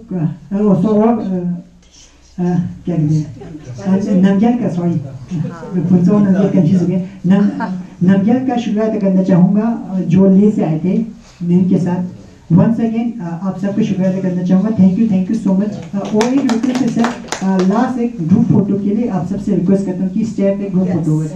क्या नमग्याल का, सॉरी पुंसो नमग्याल कंफ्यूज हो गया। नमग्याल का शुक्रिया अदा करना चाहूँगा जो ले से आए थे मैम के साथ। वंस अगेन आप सबको शुक्रिया अदा करना चाहूँगा। Thank you so much. और एक रिक्वेस्ट है सर, लास्ट एक ग्रुप फोटो के लिए आप सबसे रिक्वेस्ट करता हूँ कि स्टेप पे ग्रुप फोटो है।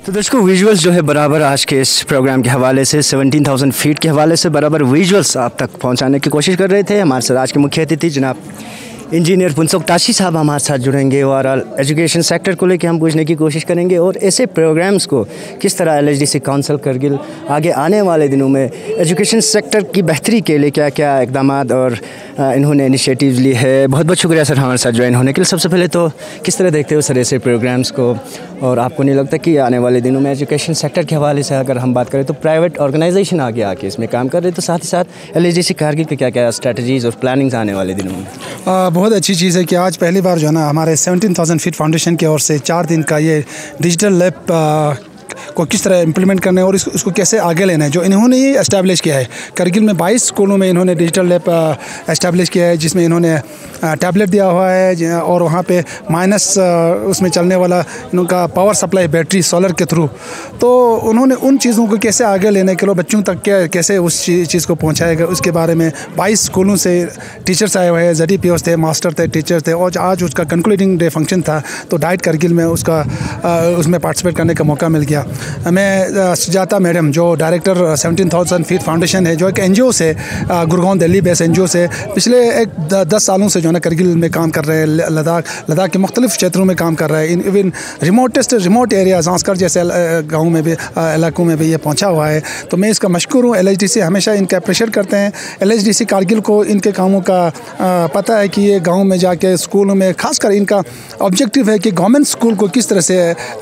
तो दोस्तों विजुअल्स जो है बराबर आज के इस प्रोग्राम के हवाले से 17,000 फीट के हवाले से बराबर विजुअल्स आप तक पहुंचाने की कोशिश कर रहे थे। हमारे साथ आज के मुख्य अतिथि जनाब इंजीनियर पुंसोक ताशी साहब हमारे साथ जुड़ेंगे। ओवरऑल एजुकेशन सेक्टर को लेकर हम पूछने की कोशिश करेंगे और ऐसे प्रोग्राम्स को किस तरह LHDC काउंसिल करगिल आगे आने वाले दिनों में एजुकेशन सेक्टर की बेहतरी के लिए क्या क्या इकदाम और इन्होंने इनिशिएटिव्स ली है। बहुत बहुत शुक्रिया सर हमारे साथ ज्वाइन होने के लिए। सबसे पहले तो किस तरह देखते हो सर ऐसे प्रोग्राम्स को, और आपको नहीं लगता कि आने वाले दिनों में एजुकेशन सेक्टर के हवाले से अगर हम बात करें तो प्राइवेट ऑर्गेनाइजेशन आगे आके इसमें काम कर रहे, तो साथ ही साथ LHDC कारगिल के क्या क्या स्ट्रैटेजीज़ और प्लानिंग्स आने वाले दिनों में? बहुत अच्छी चीज़ है कि आज पहली बार जो है ना हमारे 17,000 फीट फाउंडेशन की ओर से 4 दिन का ये डिजिटल लैब को किस तरह इम्प्लीमेंट करना है और उसको कैसे आगे लेना है, जो इन्होंने ही एस्टैब्लिश किया है। करगिल में 22 स्कूलों में इन्होंने डिजिटल लैब एस्टैब्लिश किया है, जिसमें इन्होंने टैबलेट दिया हुआ है और वहाँ पे माइनस उसमें चलने वाला इनका पावर सप्लाई बैटरी सोलर के थ्रू। तो उन्होंने उन चीज़ों को कैसे आगे लेने के लिए बच्चों तक कैसे उस चीज़ को पहुँचाएगा, उसके बारे में 22 स्कूलों से टीचर्स आए हुए हैं, ZDPOs थे, मास्टर थे, टीचर्स थे। और आज उसका कंक्लूडिंग डे फंक्शन था, तो डाइट करगिल में उसमें पार्टिसिपेट करने का मौका मिल गया। मैं सुजाता मैडम जो डायरेक्टर 17,000 फीट फाउंडेशन है, जो एक NGO से गुड़गांव दिल्ली बेस NGO से पिछले 10 सालों से जो है ना करगिल में काम कर रहे हैं। लद्दाख के मुख्तलिफ क्षेत्रों में काम कर रहे हैं। इवन रिमोट एरिया ज़ांस्कर जैसे गाँव में भी इलाकों में भी ये पहुँचा हुआ है। तो मैं इसका मशकूर हूँ। LHDC हमेशा इनका अप्रिशिएट करते हैं। LHDC कारगिल को इनके कामों का पता है कि ये गाँव में जाके स्कूलों में खासकर इनका ऑब्जेक्टिव है कि गवर्नमेंट स्कूल को किस तरह से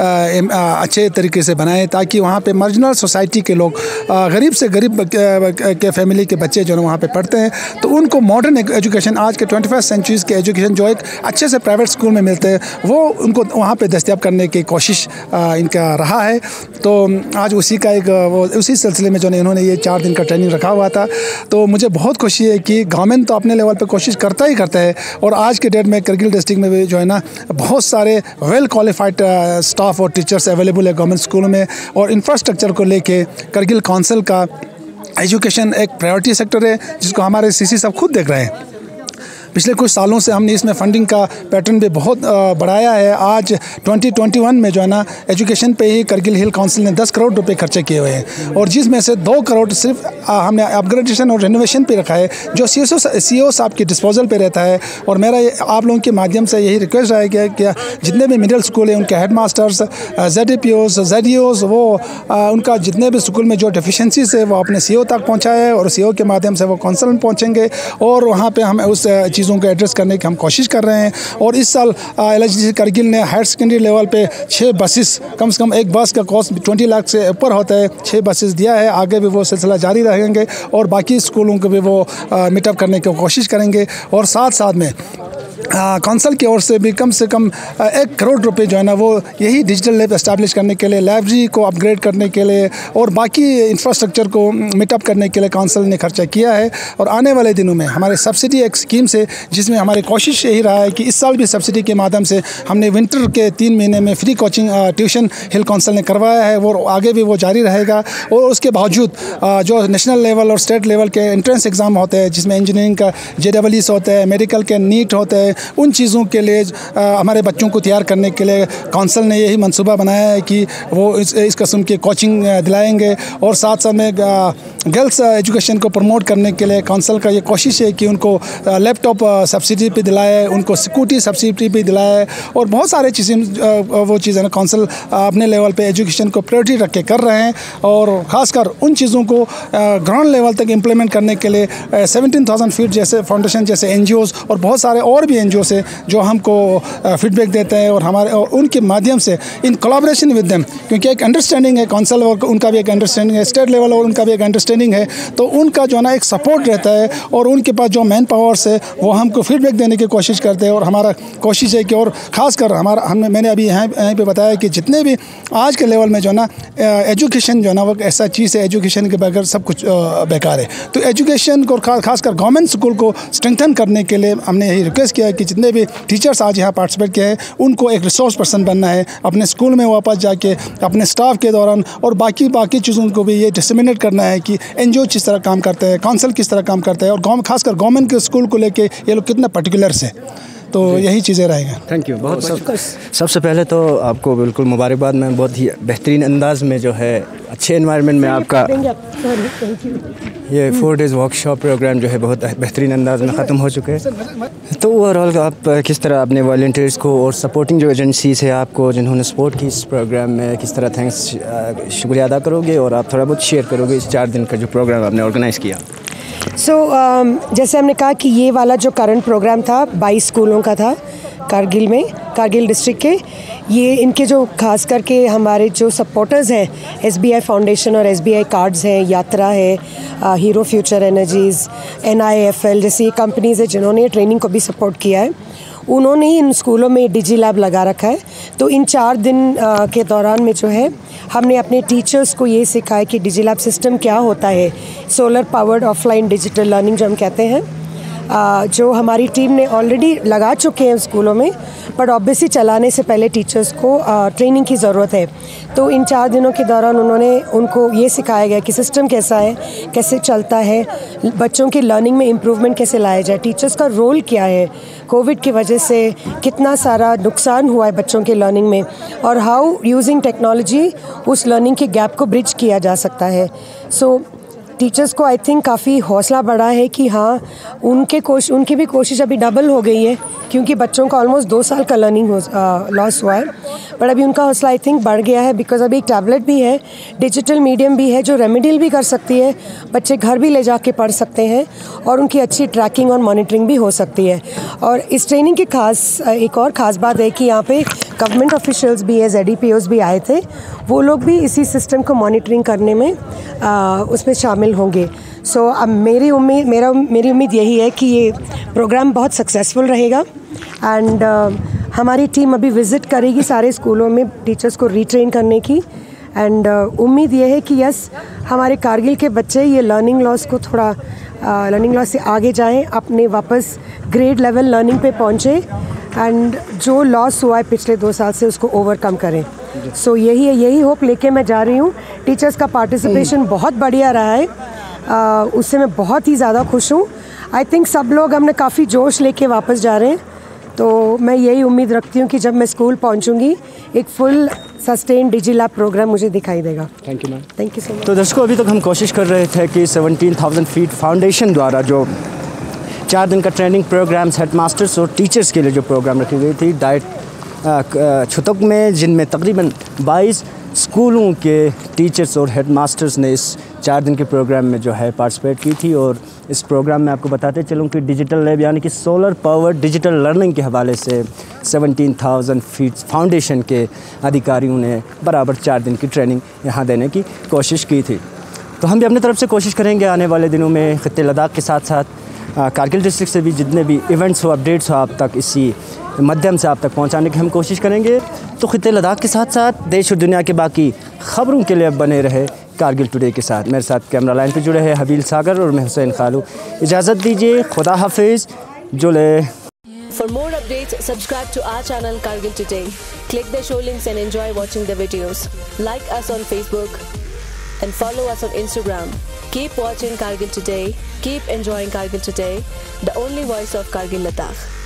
अच्छे तरीके से बनाए, ताकि वहाँ पे मार्जिनल सोसाइटी के लोग गरीब से गरीब के फैमिली के बच्चे जो है वहाँ पे पढ़ते हैं, तो उनको मॉडर्न एजुकेशन, आज के 21st सेंचुरीज़ के एजुकेशन जो एक अच्छे से प्राइवेट स्कूल में मिलते हैं, वो उनको वहाँ पे दस्तयाब करने की कोशिश इनका रहा है। तो आज उसी का उसी सिलसिले में जो है इन्होंने ये 4 दिन का ट्रेनिंग रखा हुआ था। तो मुझे बहुत खुशी है कि गवर्नमेंट तो अपने लेवल पर कोशिश करता ही करता है, और आज के डेट में करगिल डिस्ट्रिक्ट में भी जो है ना बहुत सारे वेल क्वालिफाइड स्टाफ और टीचर्स अवेलेबल है गवर्नमेंट स्कूलों में। और इंफ्रास्ट्रक्चर को लेके करगिल काउंसिल का एजुकेशन एक प्रायोरिटी सेक्टर है, जिसको हमारे CC साहब खुद देख रहे हैं। पिछले कुछ सालों से हमने इसमें फंडिंग का पैटर्न भी बहुत बढ़ाया है। आज 2021 में जो है ना एजुकेशन पे ही करगिल हिल काउंसिल ने 10 करोड़ रुपए खर्चे किए हुए हैं, और जिसमें से 2 करोड़ सिर्फ हमने अपग्रेडेशन और रेनोवेशन पे रखा है, जो CO साहब की डिस्पोजल पे रहता है। और मेरा आप लोगों के माध्यम से यही रिक्वेस्ट है कि जितने भी मिडिल स्कूल हैं उनके हेड मास्टर्स, ZDPOs, ZDOs, वो उनका जितने भी स्कूल में जो डेफिशिएंसीज है वो अपने CO तक पहुँचाए, और CO के माध्यम से वो काउंसिल में पहुँचेंगे, और वहाँ पर हम उस चीज़ों को एड्रेस करने की हम कोशिश कर रहे हैं। और इस साल LHDC करगिल ने हायर सेकेंडरी लेवल पे 6 बसेस, कम से कम एक बस का कॉस्ट 20 लाख से ऊपर होता है, 6 बसेस दिया है। आगे भी वो सिलसिला जारी रहेंगे, और बाकी स्कूलों को भी वो मीटअप करने की कोशिश करेंगे। और साथ साथ में काउंसिल की ओर से भी कम 1 करोड़ रुपए जो है ना वो यही डिजिटल लैब एस्टैब्लिश करने के लिए, लाइब्रेरी को अपग्रेड करने के लिए और बाकी इंफ्रास्ट्रक्चर को मीटअप करने के लिए काउंसिल ने खर्चा किया है। और आने वाले दिनों में हमारे सब्सिडी एक स्कीम से, जिसमें हमारी कोशिश यही रहा है कि इस साल भी सब्सिडी के माध्यम से हमने विंटर के 3 महीने में free coaching tuition hill council ने करवाया है, वो आगे भी वो जारी रहेगा। और उसके बावजूद जो नेशनल लेवल और स्टेट लेवल के एंट्रेंस एग्ज़ाम होते हैं, जिसमें इंजीनियरिंग का JEE होता है, मेडिकल के नीट होते हैं, उन चीज़ों के लिए हमारे बच्चों को तैयार करने के लिए काउंसिल ने यही मंसूबा बनाया है कि वो इस किस्म की कोचिंग दिलाएंगे। और साथ साथ में गर्ल्स एजुकेशन को प्रमोट करने के लिए काउंसिल का ये कोशिश है कि उनको लैपटॉप सब्सिडी पे दिलाए, उनको सिक्योरिटी सब्सिडी पे दिलाए, और बहुत सारे चीज़ें वो चीज़ें काउंसिल अपने लेवल पे एजुकेशन को प्रायोरिटी रख के कर रहे हैं। और ख़ासकर उन चीज़ों को ग्राउंड लेवल तक इम्प्लीमेंट करने के लिए 17,000 फीट जैसे फाउंडेशन जैसे NGOs और बहुत सारे और भी NGOs है जो हमको फीडबैक देते हैं, और उनके माध्यम से इन कोलैबोरेशन विद देम, क्योंकि एक अंडरस्टैंडिंग है काउंसिल और उनका भी एक अंडरस्टैंडिंग है, स्टेट लेवल और उनका भी एक अंडरस्टैंडिंग है, तो उनका जो है ना एक सपोर्ट रहता है, और उनके पास जो मैन पावर्स है वो हमको फीडबैक देने की कोशिश करते हैं। और हमारा कोशिश है कि, और ख़ासकर मैंने अभी यहाँ पे बताया कि जितने भी आज के लेवल में जो है ना एजुकेशन जो है ना वो ऐसा चीज़ है, एजुकेशन के बगैर सब कुछ बेकार है। तो एजुकेशन को खासकर गवर्नमेंट स्कूल को स्ट्रेंथन करने के लिए हमने यही रिक्वेस्ट किया है कि जितने भी टीचर्स आज यहाँ पार्टिसिपेट किए हैं उनको एक रिसोर्स पर्सन बनना है, अपने स्कूल में वापस जाके अपने स्टाफ के दौरान और बाकी चीज़ों को भी ये डिसमिनेट करना है कि NGO किस तरह काम करते हैं, काउंसिल किस तरह काम करता है, और खासकर गवर्नमेंट के स्कूल को लेके ये लोग कितना पर्टिकुलर से। तो यही चीज़ें रहेंगे। थैंक यू बहुत। सबसे पहले तो आपको बिल्कुल मुबारकबाद। मैं बहुत ही बेहतरीन अंदाज में जो है अच्छे एनवायरनमेंट में आपका ये 4 डेज़ वर्कशॉप प्रोग्राम जो है बहुत बेहतरीन अंदाज में ख़त्म हो चुके हैं। तो ओवरऑल आप किस तरह अपने वॉलंटियर्स को और सपोर्टिंग जो एजेंसीज़ है आपको जिन्होंने सपोर्ट की इस प्रोग्राम में, किस तरह थैंक्स शुक्रिया अदा करोगे और आप थोड़ा बहुत शेयर करोगे इस 4 दिन का जो प्रोग्राम आपने ऑर्गेनाइज़ किया? जैसे हमने कहा कि ये वाला जो करंट प्रोग्राम था 22 स्कूलों का था कारगिल में, कारगिल डिस्ट्रिक्ट के। ये इनके जो खास करके हमारे जो सपोर्टर्स हैं SBI फाउंडेशन और SBI कार्ड्स हैं, यात्रा है, हीरो फ्यूचर एनर्जीज़, NIFL जैसी ये कंपनीज़ है जिन्होंने ट्रेनिंग को भी सपोर्ट किया है। उन्होंने ही इन स्कूलों में डिजी लैब लगा रखा है। तो इन 4 दिन के दौरान में जो है हमने अपने टीचर्स को ये सिखाया कि डिजी लैब सिस्टम क्या होता है, solar powered offline digital learning जो हम कहते हैं, जो हमारी टीम ने ऑलरेडी लगा चुके हैं स्कूलों में, बट ऑब्वियसली चलाने से पहले टीचर्स को ट्रेनिंग की ज़रूरत है। तो इन 4 दिनों के दौरान उनको ये सिखाया गया कि सिस्टम कैसा है, कैसे चलता है, बच्चों की लर्निंग में इम्प्रूवमेंट कैसे लाया जाए, टीचर्स का रोल क्या है, कोविड की वजह से कितना सारा नुकसान हुआ है बच्चों के लर्निंग में, और हाउ यूजिंग टेक्नोलॉजी उस लर्निंग के गैप को ब्रिज किया जा सकता है। सो टीचर्स को आई थिंक काफ़ी हौसला बढ़ा है कि हाँ उनकी भी कोशिश अभी डबल हो गई है, क्योंकि बच्चों का ऑलमोस्ट 2 साल का लर्निंग लॉस हुआ है, बट अभी उनका हौसला आई थिंक बढ़ गया है, बिकॉज अभी एक टैबलेट भी है, डिजिटल मीडियम भी है जो रेमेडियल भी कर सकती है, बच्चे घर भी ले जाके पढ़ सकते हैं और उनकी अच्छी ट्रैकिंग और मॉनिटरिंग भी हो सकती है। और इस ट्रेनिंग की एक और ख़ास बात है कि यहाँ पे गवर्नमेंट ऑफिशियल्स भी है, ZDPOs भी आए थे, वो लोग भी इसी सिस्टम को मॉनिटरिंग करने में उसमें शामिल होंगे। सो अब मेरी उम्मीद यही है कि ये प्रोग्राम बहुत सक्सेसफुल रहेगा एंड हमारी टीम अभी विज़िट करेगी सारे स्कूलों में टीचर्स को रीट्रेन करने की एंड उम्मीद ये है कि यस हमारे कारगिल के बच्चे ये लर्निंग लॉस को थोड़ा लर्निंग लॉस से आगे जाएं, अपने वापस ग्रेड लेवल लर्निंग पे पहुँचे एंड जो लॉस हुआ है पिछले 2 साल से उसको ओवरकम करें। सो यही होप लेके मैं जा रही हूँ। टीचर्स का पार्टिसिपेशन बहुत बढ़िया रहा है, उससे मैं बहुत ही ज़्यादा खुश हूँ। आई थिंक सब लोग हमने काफ़ी जोश लेके वापस जा रहे हैं, तो मैं यही उम्मीद रखती हूँ कि जब मैं स्कूल पहुँचूँगी एक full sustain digi lab programme मुझे दिखाई देगा। Thank you ma'am. Thank you so much. तो दर्शकों अभी तक हम कोशिश कर रहे थे कि 17,000 फीट फाउंडेशन द्वारा जो 4 दिन का ट्रेनिंग प्रोग्राम्स हेडमास्टर्स और टीचर्स के लिए जो प्रोग्राम रखी गई थी डाइट छुतक में, जिनमें तकरीबन 22 स्कूलों के टीचर्स और हेडमास्टर्स ने इस 4 दिन के प्रोग्राम में जो है पार्टिसिपेट की थी। और इस प्रोग्राम में आपको बताते चलूँ कि डिजिटल लैब यानी कि सोलर पावर डिजिटल लर्निंग के हवाले से 17,000 फीट फाउंडेशन के अधिकारियों ने बराबर 4 दिन की ट्रेनिंग यहाँ देने की कोशिश की थी। तो हम भी अपनी तरफ से कोशिश करेंगे आने वाले दिनों में खित्ते लद्दाख के साथ साथ कारगिल डिस्ट्रिक्ट से भी जितने भी इवेंट्स हो, अपडेट्स हो, आप तक इसी माध्यम से आप तक पहुंचाने की हम कोशिश करेंगे। तो खित्ते लद्दाख के साथ साथ देश और दुनिया के बाकी ख़बरों के लिए अब बने रहे कारगिल टुडे के साथ। मेरे साथ कैमरा लाइन पे जुड़े हैं हबील सागर और मैं हुसैन खालू। इजाज़त दीजिए, खुदा हाफिज़, जुले। For more updates, subscribe to our channel Kargil Today. Click the show links and enjoy watching the videos. Like us on Facebook and follow us on Instagram. Keep watching Kargil Today. Keep enjoying Kargil Today, the only voice of Kargil Ladakh.